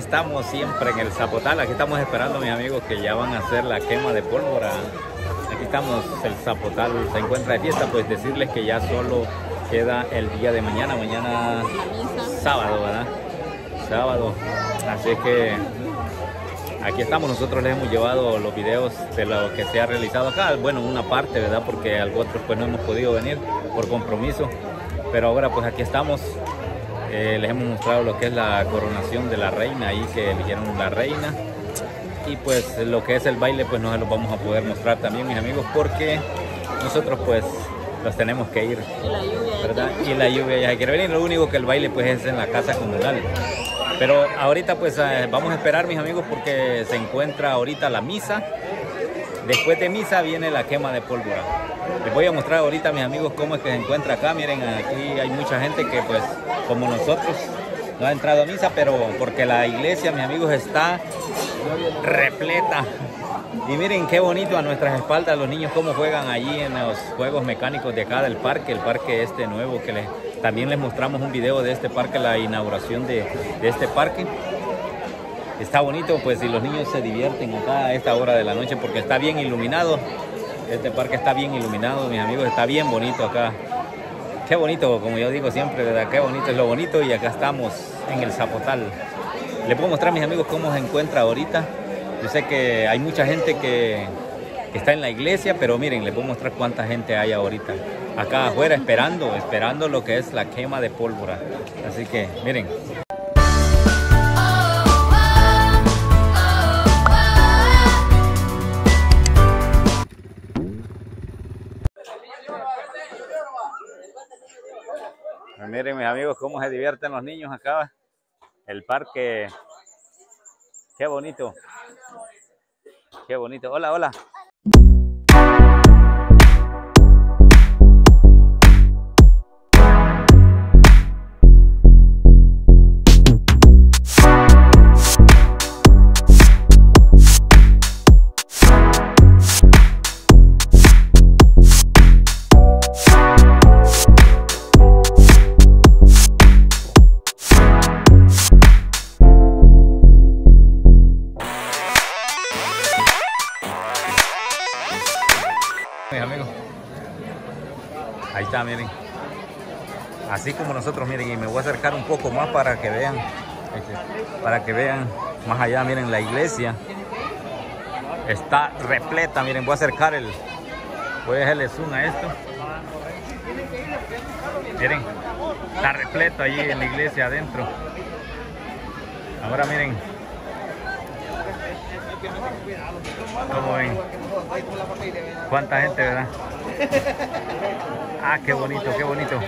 estamos siempre en el Zapotal. Aquí estamos esperando, mis amigos, que ya van a hacer la quema de pólvora. Aquí estamos, el Zapotal se encuentra de fiesta. Pues decirles que ya solo queda el día de mañana. Mañana sábado, ¿verdad? Sábado. Así que aquí estamos. Nosotros les hemos llevado los videos de lo que se ha realizado acá. Bueno, una parte, ¿verdad? Porque a otros pues no hemos podido venir por compromiso. Pero ahora pues aquí estamos. Les hemos mostrado lo que es la coronación de la reina, ahí que eligieron la reina. Y pues lo que es el baile pues no se los vamos a poder mostrar también, mis amigos, porque nosotros pues los tenemos que ir, y la lluvia, ¿verdad? Y la lluvia ya quiere venir. Lo único que el baile pues es en la casa comunal. Pero ahorita pues vamos a esperar, mis amigos, porque se encuentra ahorita la misa. Después de misa viene la quema de pólvora. Les voy a mostrar ahorita, mis amigos, cómo es que se encuentra acá. Miren, aquí hay mucha gente que pues como nosotros no ha entrado a misa, pero porque la iglesia, mis amigos, está repleta. Y miren qué bonito a nuestras espaldas los niños cómo juegan allí en los juegos mecánicos de acá del parque, el parque este nuevo que también les mostramos un video de este parque, la inauguración de este parque. Está bonito, pues, y los niños se divierten acá a esta hora de la noche porque está bien iluminado. Este parque está bien iluminado, mis amigos, está bien bonito acá. Qué bonito, como yo digo siempre, ¿verdad? Qué bonito es lo bonito, y acá estamos en el Zapotal. Les puedo mostrar, mis amigos, cómo se encuentra ahorita. Yo sé que hay mucha gente que está en la iglesia, pero miren, les puedo mostrar cuánta gente hay ahorita acá afuera esperando lo que es la quema de pólvora. Así que miren. Miren, mis amigos, cómo se divierten los niños acá. El parque. Qué bonito. Qué bonito. Hola, hola. Mis amigos, ahí está, miren, así como nosotros, miren, y me voy a acercar un poco más para que vean más allá. Miren, la iglesia está repleta. Miren, voy a acercar voy a dejarle zoom a esto. Miren, está repleto allí en la iglesia adentro. Ahora miren cómo ven, cuánta gente, ¿verdad? Ah, qué bonito, qué bonito.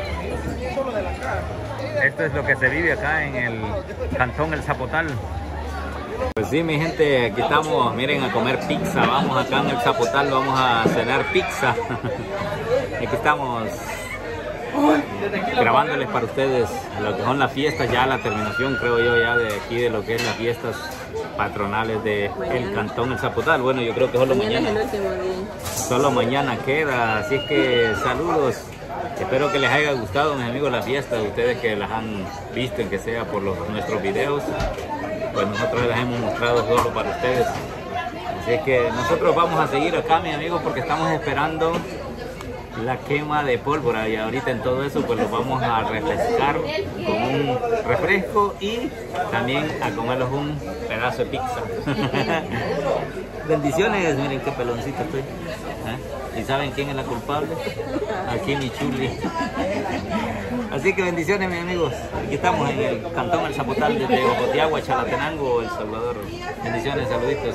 Esto es lo que se vive acá en el cantón El Zapotal. Pues sí, mi gente, aquí estamos, miren, a comer pizza. Vamos acá en El Zapotal, vamos a cenar pizza. Aquí estamos grabándoles para ustedes lo que son las fiestas, ya la terminación, creo yo, ya de aquí de lo que es las fiestas patronales de el cantón El Zapotal. Bueno, yo creo que solo mañana. Es el último día. Solo mañana queda, así es que saludos. Espero que les haya gustado, mis amigos, la fiesta. Ustedes que las han visto, en que sea por nuestros videos, pues nosotros les hemos mostrado solo para ustedes. Así es que nosotros vamos a seguir acá, mis amigos, porque estamos esperando la quema de pólvora, y ahorita en todo eso pues los vamos a refrescar con un refresco y también a comerlos un pedazo de pizza. Bendiciones. Miren qué peloncito estoy. ¿Y saben quién es la culpable? Aquí mi chuli. Así que bendiciones, mis amigos. Aquí estamos en el cantón El Zapotal, desde Ocoteagua, Chalatenango, El Salvador. Bendiciones, saluditos.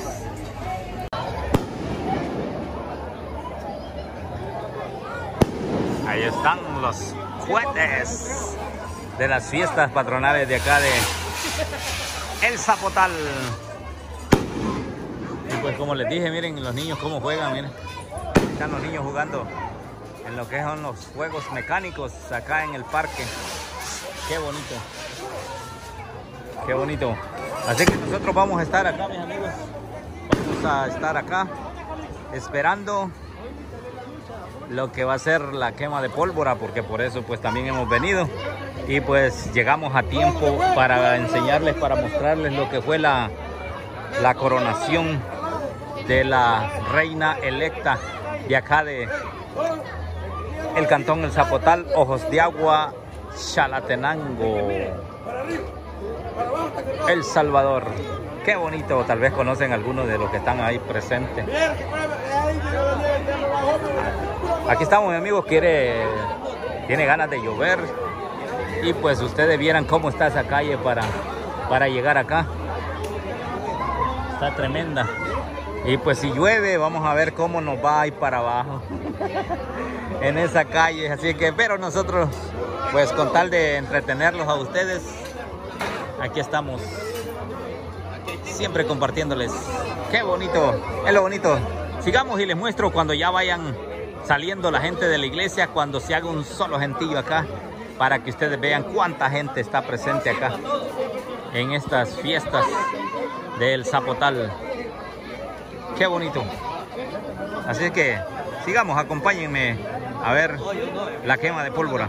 Ahí están los cohetes de las fiestas patronales de acá de El Zapotal. Y pues como les dije, miren los niños cómo juegan, miren. Están los niños jugando en lo que son los juegos mecánicos acá en el parque. Qué bonito. Qué bonito. Así que nosotros vamos a estar acá, mis amigos. Vamos a estar acá esperando lo que va a ser la quema de pólvora, porque por eso pues también hemos venido. Y pues llegamos a tiempo para enseñarles, para mostrarles lo que fue la coronación de la reina electa de acá de el cantón El Zapotal, Ojos de Agua, Chalatenango, El Salvador. Qué bonito, tal vez conocen algunos de los que están ahí presentes. Aquí estamos, mi amigos, tiene ganas de llover. Y pues ustedes vieran cómo está esa calle para llegar acá. Está tremenda. Y pues si llueve, vamos a ver cómo nos va a ir para abajo en esa calle. Así que, pero nosotros, pues con tal de entretenerlos a ustedes, aquí estamos, siempre compartiéndoles. Qué bonito, es lo bonito. Sigamos y les muestro cuando ya vayan saliendo la gente de la iglesia, cuando se haga un solo gentío acá, para que ustedes vean cuánta gente está presente acá en estas fiestas del Zapotal. Qué bonito. Así que sigamos, acompáñenme a ver la quema de pólvora.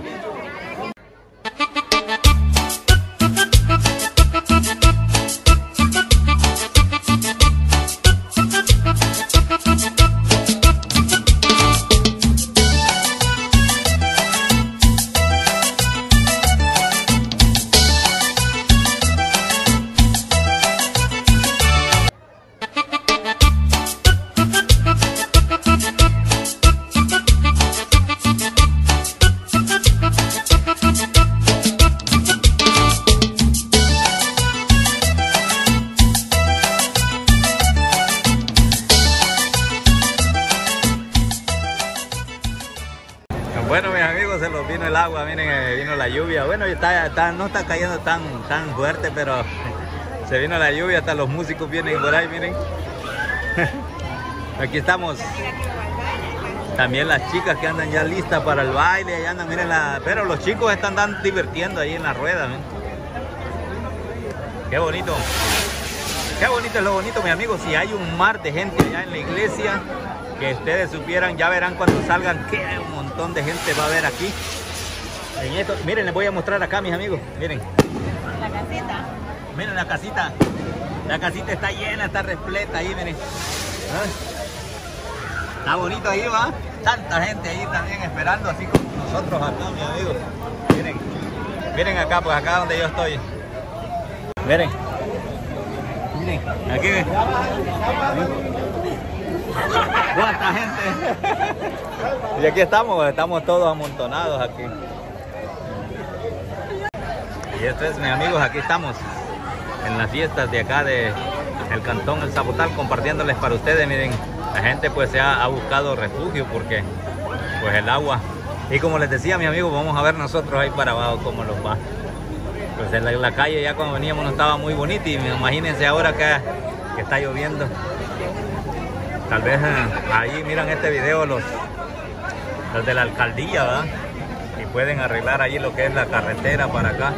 Bueno, mis amigos, se los vino el agua, miren, vino la lluvia. Bueno, no está cayendo tan fuerte, pero se vino la lluvia, hasta los músicos vienen por ahí, miren. Aquí estamos. También las chicas que andan ya listas para el baile, ya andan, miren, pero los chicos están divirtiendo ahí en la rueda, miren. Qué bonito. Qué bonito es lo bonito, mis amigos. Si hay un mar de gente allá en la iglesia, que ustedes supieran, ya verán cuando salgan que un montón de gente va a ver aquí. En esto, miren, les voy a mostrar acá, mis amigos. Miren. La casita. Miren la casita. La casita está llena, está repleta ahí, miren. Está bonito ahí, va. Tanta gente ahí también esperando, así como nosotros acá, mis amigos. Miren. Miren acá, pues acá donde yo estoy. Miren. Miren, aquí. ¡Cuánta gente! Y aquí estamos todos amontonados aquí. Y esto es, mis amigos, aquí estamos en las fiestas de acá de el cantón El Zapotal, compartiéndoles para ustedes. Miren, la gente pues se ha buscado refugio porque pues el agua. Y como les decía, mis amigos, vamos a ver nosotros ahí para abajo cómo los va. Pues en la calle ya cuando veníamos no estaba muy bonita, y imagínense ahora que está lloviendo. Tal vez ahí miran este video los de la alcaldía, ¿verdad? Y pueden arreglar allí lo que es la carretera para acá.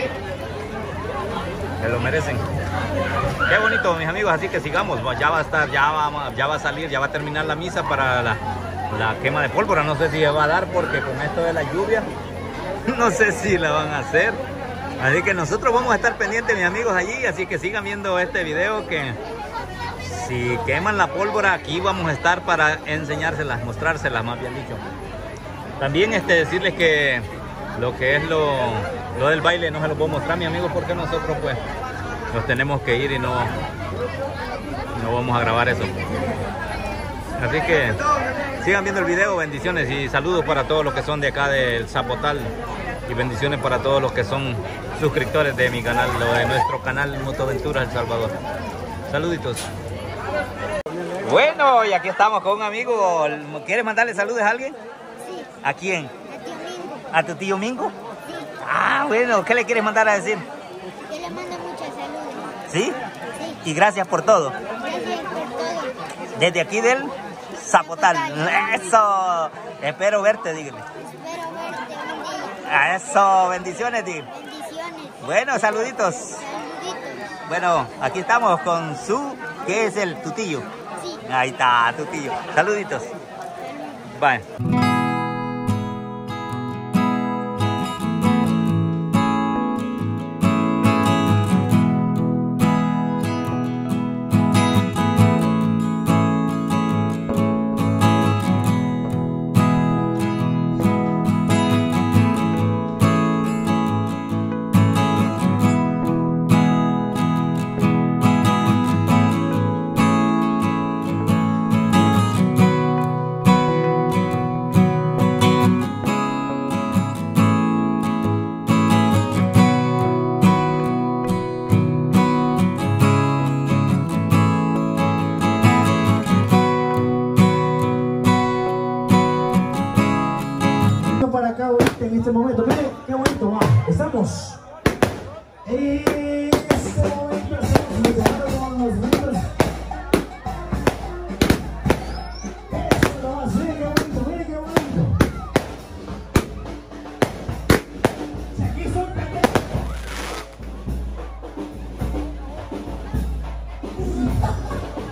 Se lo merecen. Qué bonito, mis amigos, así que sigamos. Ya va a estar, ya va a salir, ya va a terminar la misa para la quema de pólvora. No sé si va a dar porque con esto de la lluvia no sé si la van a hacer. Así que nosotros vamos a estar pendientes, mis amigos, allí. Así que sigan viendo este video, que si queman la pólvora, aquí vamos a estar para enseñárselas, mostrárselas, más bien dicho. También decirles que lo que es lo del baile no se lo puedo mostrar, mi amigo, porque nosotros pues nos tenemos que ir y no vamos a grabar eso. Así que sigan viendo el video, bendiciones y saludos para todos los que son de acá del Zapotal, y bendiciones para todos los que son suscriptores de mi canal, de nuestro canal Motoaventuras El Salvador. Saluditos. Bueno, y aquí estamos con un amigo. ¿Quieres mandarle saludos a alguien? Sí. ¿A quién? A tío Mingo. ¿A tu tío Mingo? Sí. Ah, bueno, ¿qué le quieres mandar a decir? Yo le mando muchos saludos. ¿Sí? Sí. Y gracias por todo. Gracias por todo. Desde aquí del Zapotal. Eso. Espero verte, dígale. Espero verte un día. Eso, bendiciones, dígale. Bendiciones. Bueno, saluditos. Saluditos. Bueno, aquí estamos con ¿qué es tu tío? Sí. Ahí está, tu tío. Saluditos. Bye.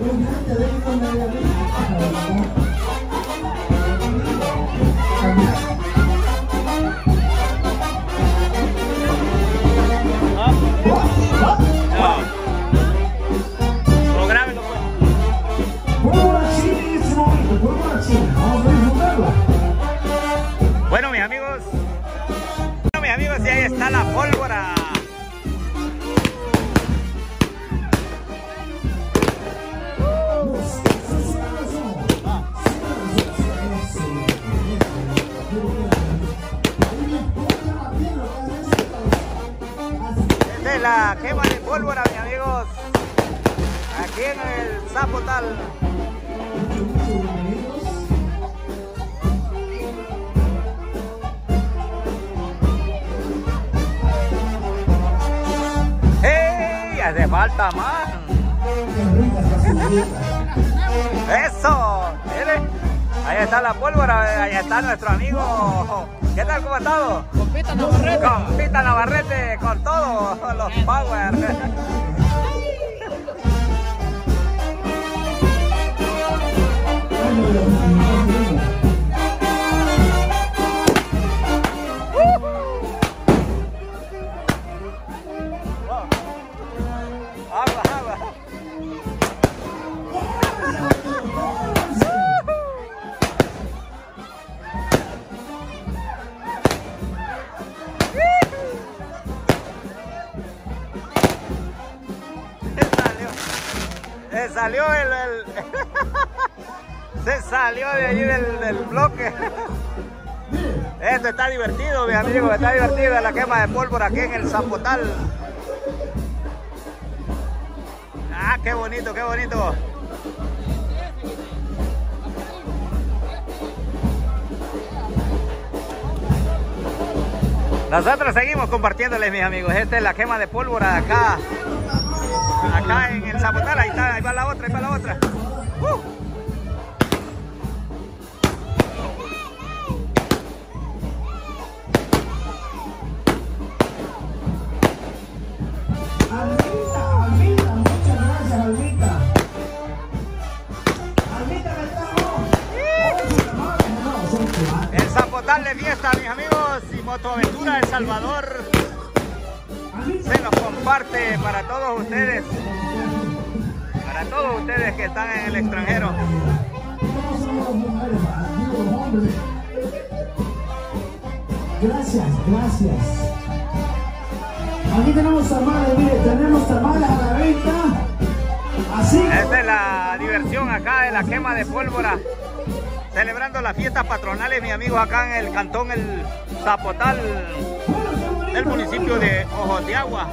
Bueno, mis amigos, y ahí está la pólvora. Esta es la quema de pólvora, mis amigos, aquí en el Zapotal. Hace falta más. Eso. Mire. Ahí está la pólvora. Ahí está nuestro amigo. ¿Qué tal? ¿Cómo ha estado? Compita Navarrete. Compita Navarrete con todos los power. Se salió de allí del bloque. Esto está divertido, mis amigos, está divertido la quema de pólvora aquí en el Zapotal. Ah, qué bonito, qué bonito. Nosotros seguimos compartiéndoles, mis amigos. Esta es la quema de pólvora acá en el Zapotal. Ahí está, ahí va la otra, ahí va la otra. Almita, muchas gracias, Almita. Almita, el Zapotal de fiesta, mis amigos, y Motoaventura El Salvador se los comparte para todos ustedes que están en el extranjero. Gracias, gracias. Aquí tenemos tamales, mire, tenemos tamales a la venta. Así. Esta es la diversión acá de la quema de pólvora. Celebrando las fiestas patronales, mis amigos, acá en el cantón El Zapotal, del municipio de Ojos de Agua.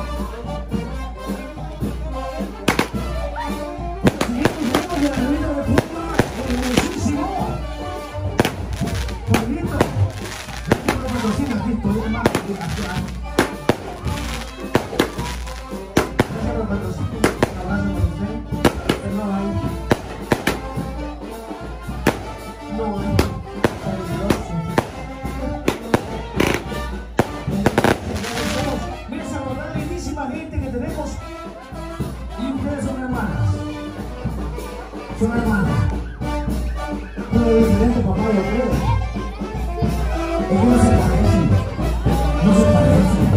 Son hermanos. Uno es diferente, papá, yo creo. Ellos no se parecen. No se parecen.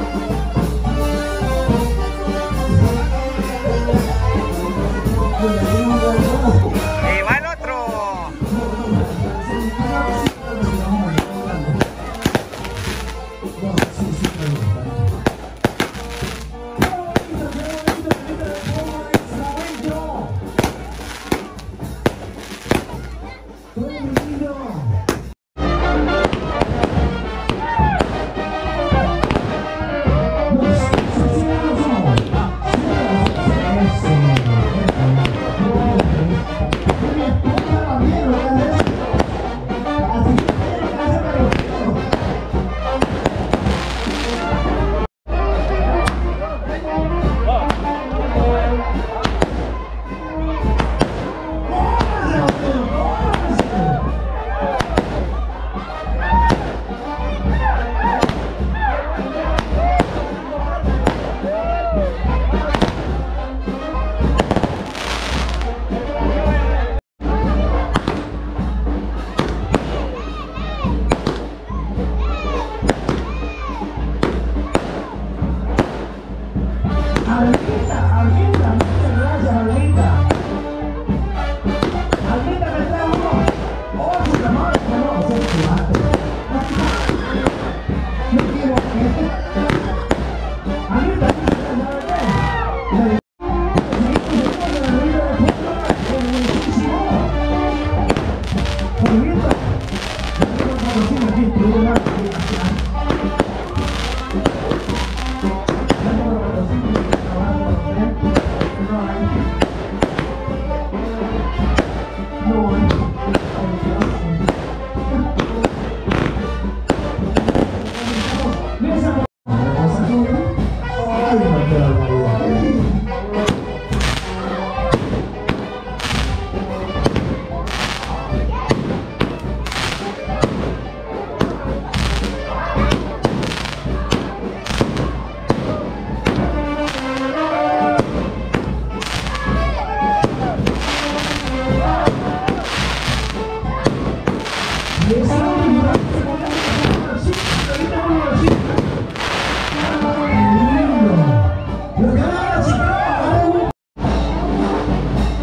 Y va el otro.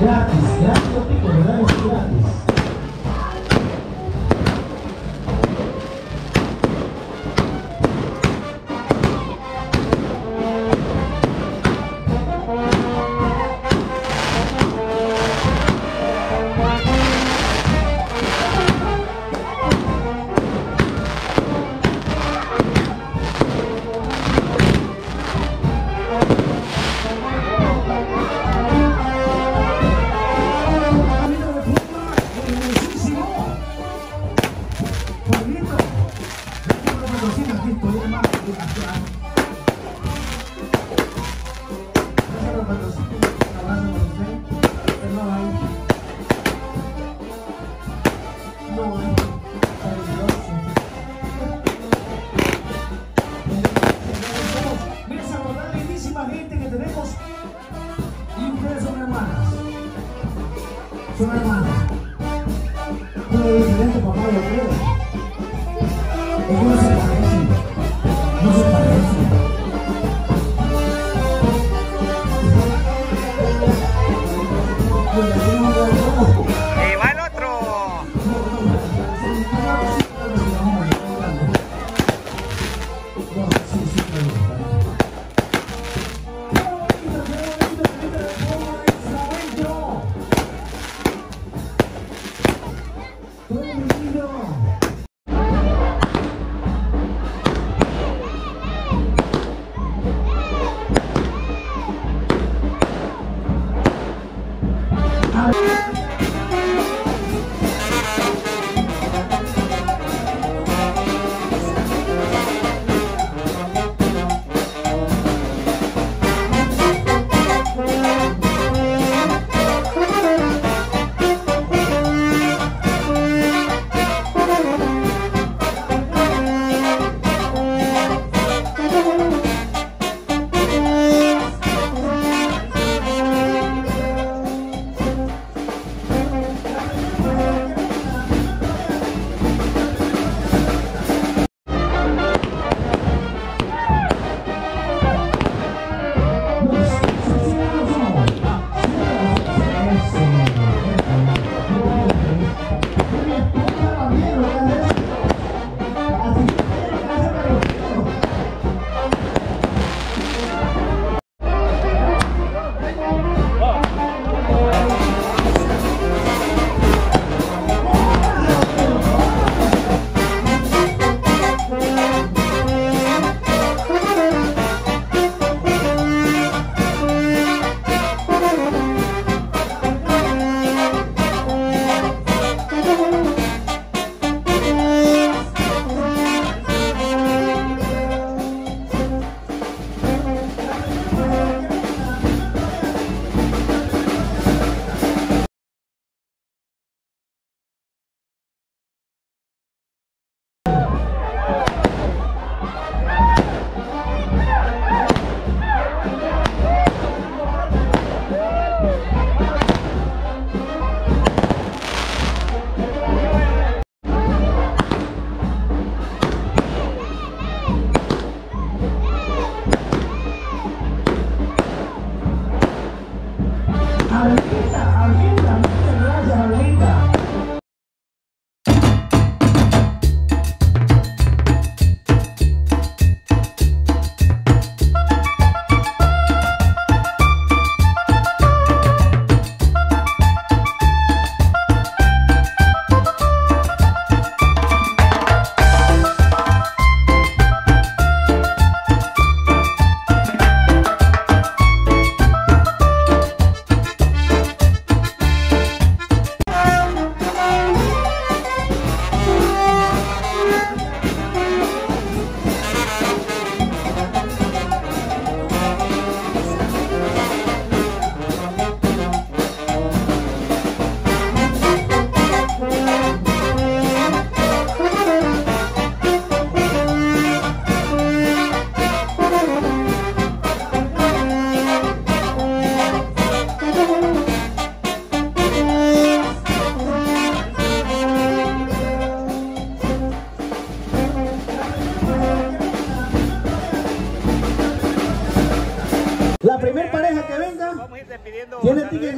Gratis, gratis, pico, ¿verdad? Es gratis. Son hermanos. Pero diferente papá yo creo. Ellos no se parecen. No se parecen. ¡Y va el otro!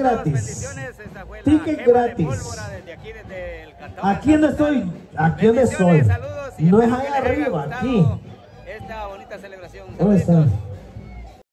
gratis. Bendiciones. Esa fue la Ticket Gema de gratis. Pólvora desde aquí, desde el cantón. Aquí donde estoy, aquí donde estoy. Saludos y No es espero que allá les haya arriba, gustado aquí. esta bonita celebración. ¿Dónde está? Saluditos.